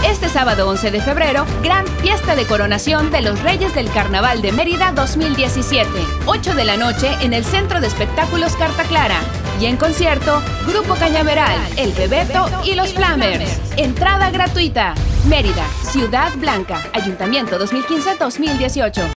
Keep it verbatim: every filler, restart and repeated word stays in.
Este sábado once de febrero, gran fiesta de coronación de los Reyes del Carnaval de Mérida dos mil diecisiete. ocho de la noche en el Centro de Espectáculos Carta Clara. Y en concierto, Grupo Cañaveral, El Bebeto y Los Flamers. Entrada gratuita. Mérida, Ciudad Blanca, Ayuntamiento dos mil quince a dos mil dieciocho.